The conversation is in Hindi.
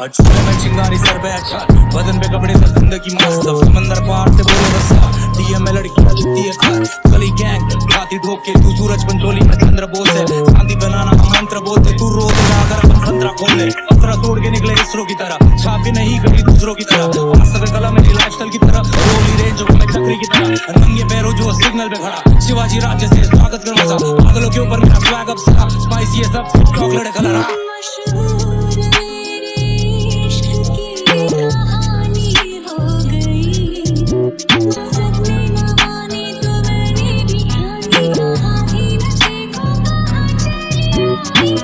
चूल्हे में चिंगारी सर पे अच्छा, बदन पे कपड़े तो जिंदगी मस्त, समंदर पार से बोले रस्सा, डीएम में लड़कियां लिखती है खत, गली गैंग खाती धोख के, तू सूरज पंचोली में चंद्र बोल से, शांति बनाना मंत्र बोलते, तू रो देगा अगर पंद्रह खोल ले, पत्थर तोड़ के निकले इसरो की तरह, छापी नहीं कभी दूसरों की तरह, सभी कला मेरी लाइफस्टाइल की तरह, रोली रेंज में चक्री की तरह, नंगे पैरों जो सिग्नल पे खड़ा, शिवाजी राज्य से स्वागत करवाता, पागलों के ऊपर मेरा फ्लैग अप सा, स्पाइसी है सब चॉकलेट कलर।